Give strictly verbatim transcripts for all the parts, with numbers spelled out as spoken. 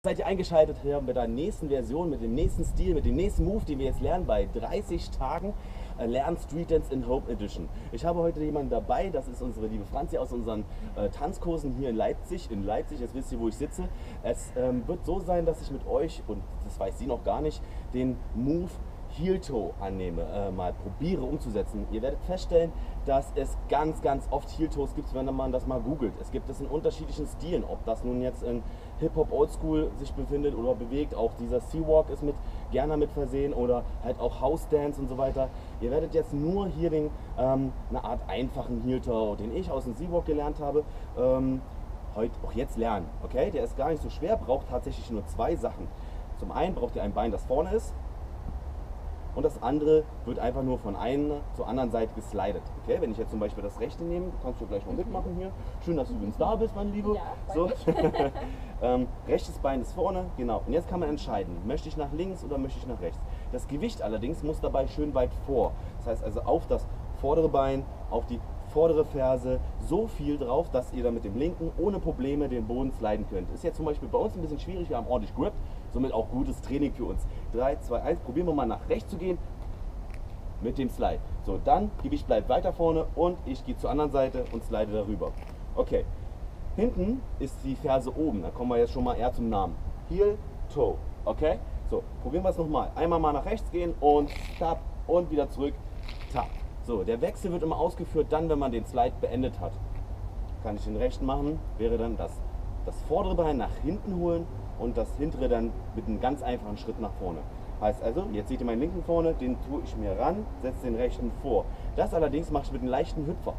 Seid ihr eingeschaltet hier mit der nächsten Version, mit dem nächsten Stil, mit dem nächsten Move, den wir jetzt lernen bei dreißig Tagen äh, Lernen Street Dance in Hope Edition. Ich habe heute jemanden dabei, das ist unsere liebe Franzi aus unseren äh, Tanzkursen hier in Leipzig. In Leipzig, jetzt wisst ihr, wo ich sitze. Es ähm, wird so sein, dass ich mit euch, und das weiß sie noch gar nicht, den Move Heel Toe annehme, äh, mal probiere umzusetzen. Ihr werdet feststellen, dass es ganz, ganz oft Heel Toes gibt, wenn man das mal googelt. Es gibt es in unterschiedlichen Stilen, ob das nun jetzt in Hip-Hop Oldschool sich befindet oder bewegt. Auch dieser Sea-Walk ist mit gerne mit versehen oder halt auch House Dance und so weiter. Ihr werdet jetzt nur hier den, ähm, eine Art einfachen Heel Toe, den ich aus dem Sea-Walk gelernt habe, ähm, heute auch jetzt lernen. Okay, der ist gar nicht so schwer, braucht tatsächlich nur zwei Sachen. Zum einen braucht ihr ein Bein, das vorne ist. Und das andere wird einfach nur von einer zur anderen Seite geslidet. Okay, wenn ich jetzt zum Beispiel das rechte nehme, kannst du gleich mal mitmachen hier. Schön, dass du übrigens da bist, mein Lieber. Ja, so. ähm, rechtes Bein ist vorne, genau. Und jetzt kann man entscheiden, möchte ich nach links oder möchte ich nach rechts. Das Gewicht allerdings muss dabei schön weit vor. Das heißt also auf das vordere Bein, auf die vordere Ferse, so viel drauf, dass ihr dann mit dem linken ohne Probleme den Boden sliden könnt. Ist jetzt zum Beispiel bei uns ein bisschen schwierig, wir haben ordentlich Grip, somit auch gutes Training für uns. drei, zwei, eins, probieren wir mal nach rechts zu gehen mit dem Slide. So, dann Gewicht bleibt weiter vorne und ich gehe zur anderen Seite und slide darüber. Okay, hinten ist die Ferse oben, da kommen wir jetzt schon mal eher zum Namen. Heel, Toe, okay? So, probieren wir es nochmal. Einmal mal nach rechts gehen und tap und wieder zurück, tap. So, der Wechsel wird immer ausgeführt dann, wenn man den Slide beendet hat. Kann ich den rechten machen, wäre dann das, das vordere Bein nach hinten holen und das hintere dann mit einem ganz einfachen Schritt nach vorne. Heißt also, jetzt seht ihr meinen linken vorne, den tue ich mir ran, setze den rechten vor. Das allerdings mache ich mit einem leichten Hüpfer.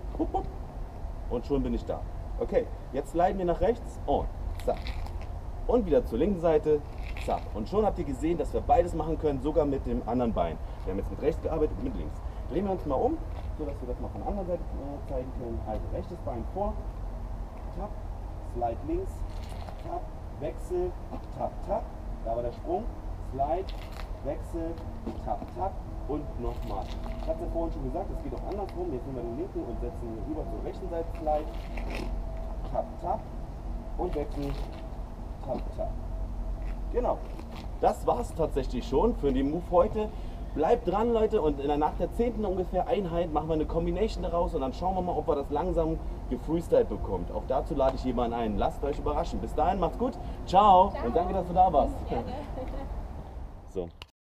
Und schon bin ich da. Okay, jetzt sliden wir nach rechts und zack. Und wieder zur linken Seite, zack. Und schon habt ihr gesehen, dass wir beides machen können, sogar mit dem anderen Bein. Wir haben jetzt mit rechts gearbeitet und mit links. Drehen wir uns mal um, so dass wir das mal von der anderen Seite äh, zeigen können. Also rechtes Bein vor, tap, slide links, tap, Wechsel, tap, tap. Da war der Sprung, slide, Wechsel, tap, tap und nochmal. Ich hatte ja vorhin schon gesagt, es geht auch andersrum. Jetzt nehmen wir den linken und setzen ihn rüber zur rechten Seite, slide, tap, tap und Wechsel, tap, tap. Genau, das war es tatsächlich schon für den Move heute. Bleibt dran, Leute, und in der, nach der zehnten ungefähr Einheit machen wir eine Combination daraus und dann schauen wir mal, ob wir das langsam gefreestylt bekommt. Auch dazu lade ich jemanden ein. Lasst euch überraschen. Bis dahin, macht's gut. Ciao, Ciao. Und danke, dass du da warst. Gerne. So.